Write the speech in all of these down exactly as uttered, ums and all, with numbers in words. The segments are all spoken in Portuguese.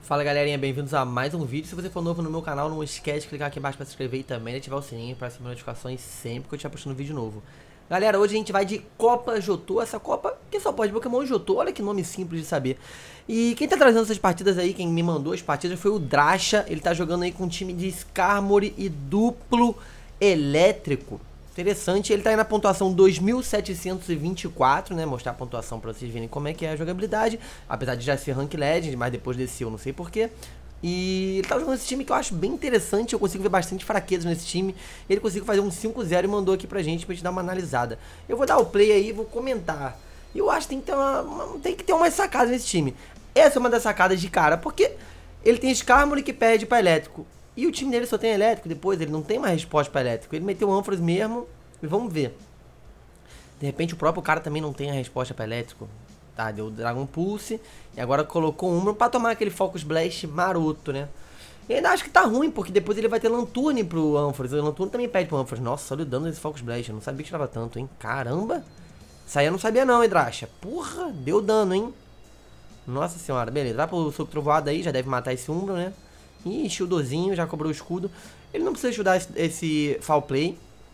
Fala galerinha, bem-vindos a mais um vídeo. Se você for novo no meu canal, não esquece de clicar aqui embaixo para se inscrever e também ativar o sininho para receber notificações sempre que eu estiver postando vídeo novo. Galera, hoje a gente vai de Copa Jotô, essa Copa que só pode Pokémon Jotô, olha que nome simples de saber. E quem tá trazendo essas partidas aí, quem me mandou as partidas foi o Dracha, ele tá jogando aí com um time de Skarmory e duplo elétrico. Interessante, ele tá aí na pontuação dois mil setecentos e vinte e quatro, né, mostrar a pontuação pra vocês verem como é que é a jogabilidade, apesar de já ser Rank Legend, mas depois desse eu não sei porquê. E ele tá jogando esse time que eu acho bem interessante, eu consigo ver bastante fraquezas nesse time, ele conseguiu fazer um cinco zero e mandou aqui pra gente, pra gente dar uma analisada. Eu vou dar o play aí e vou comentar. Eu acho que tem que ter uma, uma, tem que ter umas sacadas nesse time. Essa é uma das sacadas de cara, porque ele tem Skarmory que perde pra elétrico. E o time dele só tem elétrico depois, ele não tem mais resposta para elétrico. Ele meteu o Ampharos mesmo e vamos ver. De repente o próprio cara também não tem a resposta para elétrico. Tá, deu Dragon Pulse e agora colocou Umbreon para tomar aquele Focus Blast maroto, né? E ainda acho que tá ruim, porque depois ele vai ter Lanturn pro Ampharos. O Lanturn também pede pro Ampharos. Nossa, olha o dano desse Focus Blast, eu não sabia que tirava tanto, hein? Caramba! Isso aí eu não sabia não, hein, Dracha? Porra, deu dano, hein? Nossa senhora, beleza. Vai pro soco trovoado aí, já deve matar esse Umbreon, né? Ih, shieldzinho, já cobrou o escudo. Ele não precisa shieldar esse, esse foul play.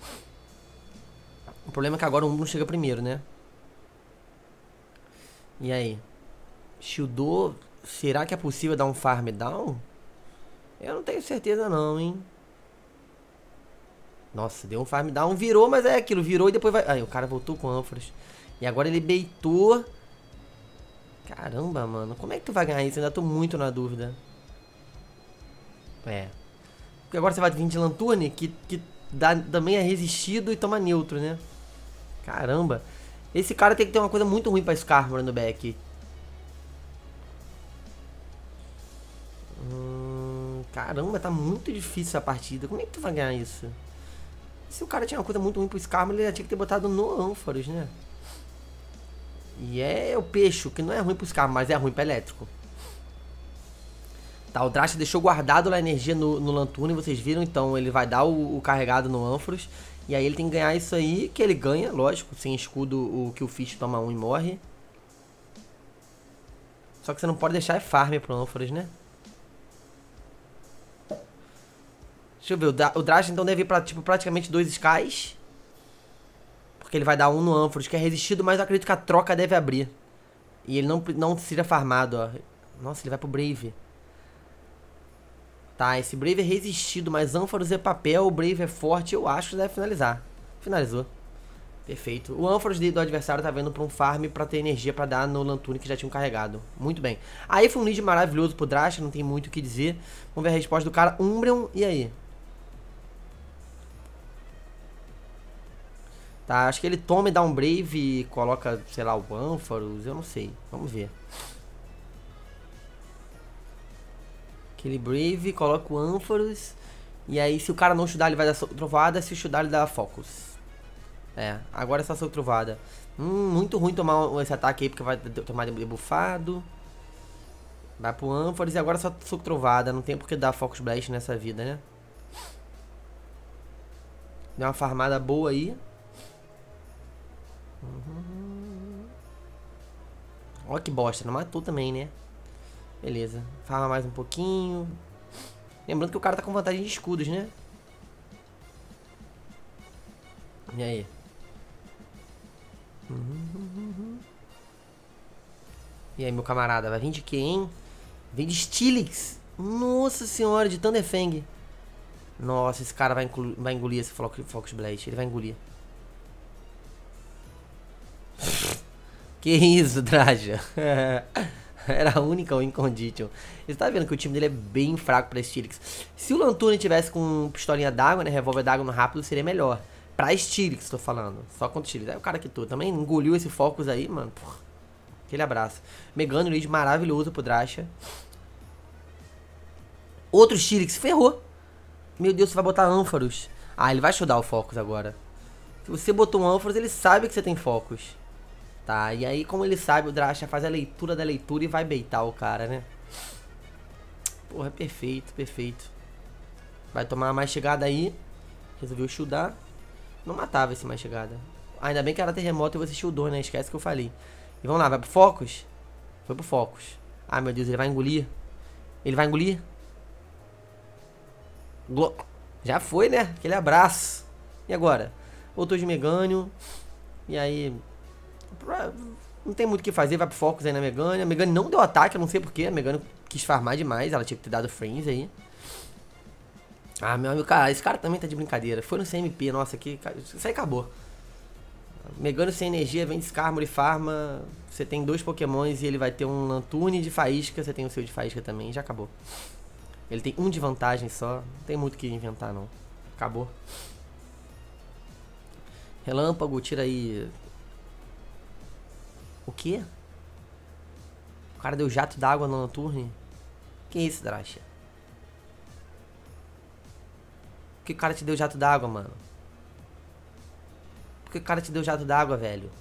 O problema é que agora o Umbreon chega primeiro, né? E aí? Shieldou. Será que é possível dar um farm down? Eu não tenho certeza não, hein? Nossa, deu um farm down. Virou, mas é aquilo. Virou e depois vai... Aí, o cara voltou com Ampharos. E agora ele baitou. Caramba, mano. Como é que tu vai ganhar isso? Eu ainda tô muito na dúvida. É. Porque agora você vai vir de Lanturn, que, que dá, também é resistido e toma neutro, né? Caramba. Esse cara tem que ter uma coisa muito ruim pra Skarmory no back. Hum, caramba, tá muito difícil essa partida. Como é que tu vai ganhar isso? Se o cara tinha uma coisa muito ruim pro Skarmory, ele já tinha que ter botado no Ampharos, né? E é o peixe, que não é ruim pro Skarmory, mas é ruim pra elétrico. Tá, o Dracha deixou guardado a energia no, no Lanturn, vocês viram, então ele vai dar o, o carregado no Ampharos. E aí ele tem que ganhar isso aí, que ele ganha, lógico, sem escudo o que o Fish toma um e morre. Só que você não pode deixar é farm pro Ampharos, né? Deixa eu ver, o, o Dracha então deve ir pra tipo, praticamente dois Skies. Porque ele vai dar um no Ampharos, que é resistido, mas eu acredito que a troca deve abrir. E ele não, não seria farmado, ó. Nossa, ele vai pro Brave. Tá, esse Brave é resistido, mas Ampharos é papel, o Brave é forte, eu acho que deve finalizar. Finalizou. Perfeito. O Ampharos do adversário tá vendo pra um farm pra ter energia pra dar no Lanturn que já tinham carregado. Muito bem. Aí foi um lead maravilhoso pro Dracha, não tem muito o que dizer. Vamos ver a resposta do cara. Umbreon, e aí? Tá, acho que ele toma e dá um Brave e coloca, sei lá, o Ampharos, eu não sei. Vamos ver. Aquele Brave, coloca o Ampharos. E aí se o cara não estudar ele vai dar trovada, se estudar ele dá Focus. É, agora é só soco trovada. Hum, muito ruim tomar esse ataque aí, porque vai tomar debuffado. Vai pro Ampharos e agora é só soco trovada. Não tem por que dar Focus Blast nessa vida, né? Deu uma farmada boa aí. Uhum. Ó que bosta, não matou também, né? Beleza, farma mais um pouquinho. Lembrando que o cara tá com vantagem de escudos, né? E aí? E aí, meu camarada, vai vir de quem, hein? Vem de Steelix. Nossa senhora, de Thunderfang. Nossa, esse cara vai, vai engolir esse Focus Blast. Ele vai engolir. Que isso, Draja? Era a única win condition. Você tá vendo que o time dele é bem fraco pra Steelix. Se o Lanturn tivesse com pistolinha d'água, né? Revólver d'água no rápido, seria melhor. Pra Steelix, tô falando. Só contra Steelix. Aí o cara que tô também engoliu esse Focus aí, mano. Porra. Aquele abraço. Megane, lead maravilhoso pro Dracha. Outro Steelix. Ferrou. Meu Deus, você vai botar Ampharos. Ah, ele vai shieldar o Focus agora. Se você botou um Ampharos, ele sabe que você tem Focus. Tá, e aí como ele sabe, o Dracha faz a leitura da leitura e vai baitar o cara, né? Porra, perfeito, perfeito. Vai tomar mais chegada aí. Resolveu shieldar. Não matava esse mais chegada. Ainda bem que era terremoto e você shieldou, né? Esquece que eu falei. E vamos lá, vai pro Focus? Foi pro Focus. Ah, meu Deus, ele vai engolir. Ele vai engolir? Glo... Já foi, né? Aquele abraço. E agora? Voltou de Megânio. E aí... Não tem muito o que fazer, vai pro Focus aí na Megane. A Megane não deu ataque, eu não sei porquê. A Megane quis farmar demais, ela tinha que ter dado frames aí. Ah, meu amigo, cara, esse cara também tá de brincadeira. Foi no C M P, nossa, aqui, isso aí acabou. Megane sem energia, vem de Skarmory, farma. Você tem dois pokémons e ele vai ter um Lanturne de faísca. Você tem o seu de faísca também, já acabou. Ele tem um de vantagem só, não tem muito o que inventar não. Acabou. Relâmpago, tira aí... O quê? O cara deu jato d'água no Lanturne? Que isso, Drasha? Por que o cara te deu jato d'água, mano? Por que o cara te deu jato d'água, velho?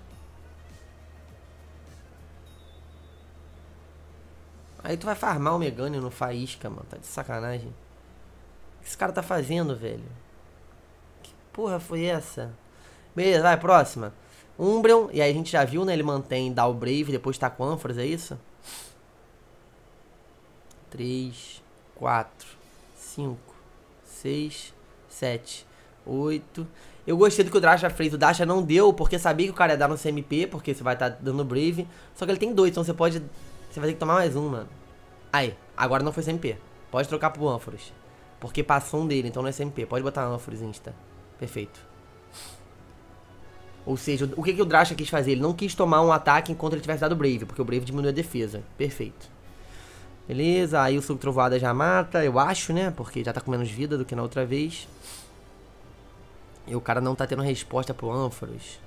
Aí tu vai farmar o Megane no faísca, mano. Tá de sacanagem. O que esse cara tá fazendo, velho? Que porra foi essa? Beleza, vai, próxima. Umbreon, e aí a gente já viu, né? Ele mantém Down Brave, depois tá com ânforas, é isso? três, quatro, cinco, seis, sete, oito. Eu gostei do que o Drasha fez. O Drasha não deu, porque sabia que o cara ia dar no C M P, porque você vai estar tá dando Brave. Só que ele tem dois, então você pode... Você vai ter que tomar mais um, mano. Aí, agora não foi C M P. Pode trocar pro ânforas. Porque passou um dele, então não é C M P. Pode botar ânforas insta. Perfeito. Ou seja, o que, que o Drasha quis fazer? Ele não quis tomar um ataque enquanto ele tivesse dado Brave, porque o Brave diminui a defesa. Perfeito. Beleza, aí o Subtrovoada já mata, eu acho, né? Porque já tá com menos vida do que na outra vez. E o cara não tá tendo resposta pro ânforas.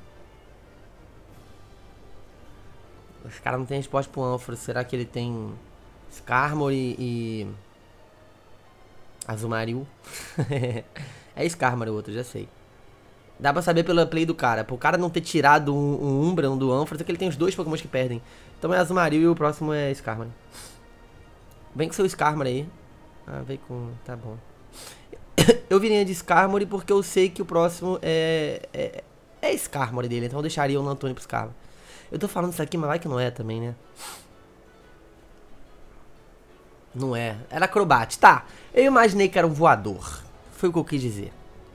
Os caras não tem resposta pro ânforas. Será que ele tem Skarmory e... Azumarill? É Skarmory o outro, já sei. Dá pra saber pela play do cara. Pro cara não ter tirado um, um Umbreon do ânforas, é que ele tem os dois Pokémon que perdem. Então é Azumarill e o próximo é Skarmory. Vem com seu Skarmory aí. Ah, vem com... Tá bom. Eu viria de Skarmory porque eu sei que o próximo é... É, é Skarmory dele, então eu deixaria o Lanturne pro Skarmory. Eu tô falando isso aqui, mas vai que não é também, né? Não é. Era acrobate. Tá. Eu imaginei que era um voador. Foi o que eu quis dizer.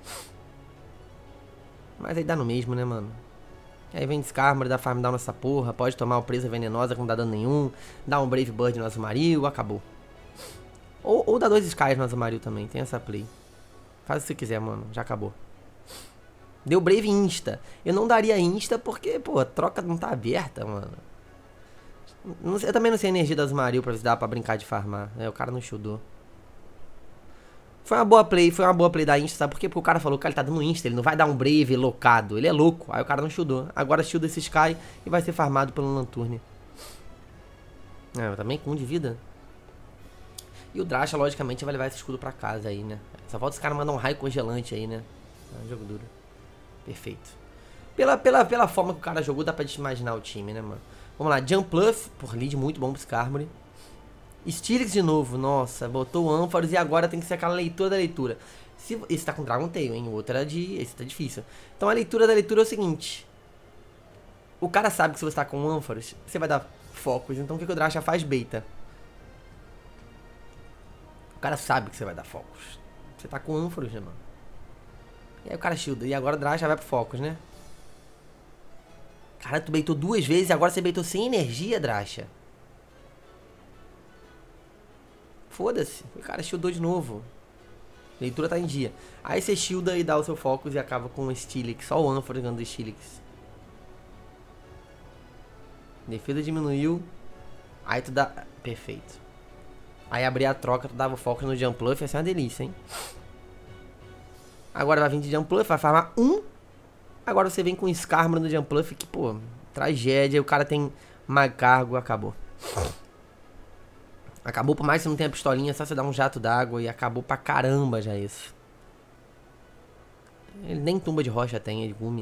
Mas aí dá no mesmo, né, mano? Aí vem Skarmory, dá farm down nessa porra. Pode tomar o presa venenosa que não dá dano nenhum. Dá um Brave Bird no Azumarill, acabou. Ou, ou dá dois Skies no Azumarill também, tem essa play. Faz o que você quiser, mano, já acabou. Deu Brave Insta. Eu não daria Insta porque, pô, a troca não tá aberta, mano. Não sei, eu também não sei a energia do Azumarill pra ver se dá pra brincar de farmar. É, o cara não shieldou. Foi uma boa play, foi uma boa play da Insta, sabe por quê? Porque o cara falou que ele tá dando Insta, ele não vai dar um Brave locado, ele é louco. Aí o cara não shieldou. Agora shielda esse Sky e vai ser farmado pelo Lanturne. É, também com um de vida. E o Drasha, logicamente, vai levar esse escudo pra casa aí, né? Só falta os caras mandar um raio congelante aí, né? É um jogo duro. Perfeito. Pela, pela, pela forma que o cara jogou, dá pra gente imaginar o time, né, mano? Vamos lá, Jumpluff, por lead muito bom pro Skarmory. Steelix de novo, nossa, botou o ânforas e agora tem que ser aquela leitura da leitura. Se, esse tá com Dragon Tail, hein? O outro era de... Esse tá difícil. Então a leitura da leitura é o seguinte. O cara sabe que se você tá com ânforas, você vai dar focos. Então o que, que o Drasha faz? Beita. O cara sabe que você vai dar focos. Você tá com ânforas, né, mano? E aí o cara shielda. E agora o Drasha vai pro focos, né? Cara, tu beitou duas vezes e agora você beitou sem energia, Drasha. Foda-se. O cara shieldou de novo. Leitura tá em dia. Aí você shielda e dá o seu focus e acaba com o Steelix. Só o ânfora ganhando do Steelix. Defesa diminuiu. Aí tu dá... Perfeito. Aí abrir a troca, tu dava o focus no Jumpluff. Ia ser uma delícia, hein? Agora vai vir de Jumpluff, vai farmar um. Agora você vem com Skarmory no Jumpluff, que, pô, tragédia. O cara tem Magcargo, acabou. Acabou, por mais que você não tenha pistolinha, só você dar um jato d'água e acabou pra caramba já isso. Ele nem tumba de rocha tem, é de gume.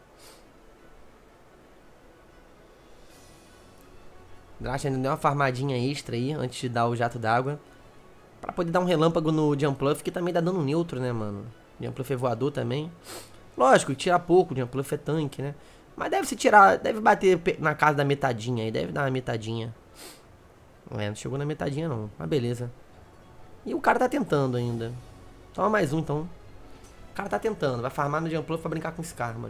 Drasha ainda deu uma farmadinha extra aí, antes de dar o jato d'água. Pra poder dar um relâmpago no Jumpluff, que também dá dano neutro, né, mano? Jumpluff é voador também. Lógico, tira pouco, o Jumpluff é tanque, né? Mas deve se tirar, deve bater na casa da metadinha aí, deve dar uma metadinha. É, não chegou na metadinha não, mas beleza. E o cara tá tentando ainda. Toma mais um então. O cara tá tentando, vai farmar no Jumpluff pra brincar com esse karma aí.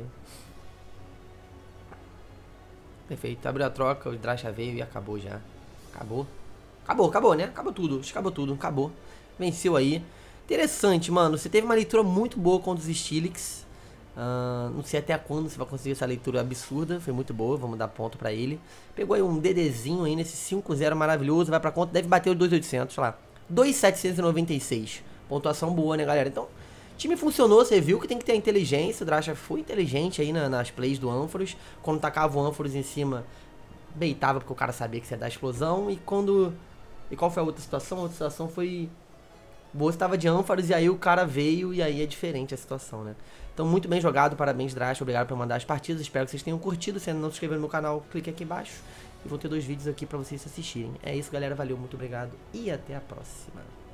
Perfeito, abriu a troca, o Dracha veio e acabou já. Acabou. Acabou, acabou, né? Acabou tudo, acho que acabou tudo, acabou. Venceu aí. Interessante, mano, você teve uma leitura muito boa contra os Steelix. Uh, não sei até quando você vai conseguir essa leitura absurda. Foi muito boa, vamos dar ponto pra ele. Pegou aí um DDzinho aí nesse cinco zero maravilhoso. Vai pra conta, deve bater os dois mil e oitocentos, sei lá, dois mil setecentos e noventa e seis. Pontuação boa, né, galera? Então, time funcionou, você viu que tem que ter inteligência. O Dracha foi inteligente aí na, nas plays do Ampharos. Quando tacava o Ampharos em cima, beitava porque o cara sabia que você ia dar explosão. E quando... E qual foi a outra situação? A outra situação foi... Você estava de Ampharos e aí o cara veio e aí é diferente a situação, né? Então, muito bem jogado, parabéns, Dracha, obrigado por mandar as partidas, espero que vocês tenham curtido. Se ainda não se inscreveram no meu canal, clique aqui embaixo e vou ter dois vídeos aqui pra vocês assistirem. É isso, galera, valeu, muito obrigado e até a próxima.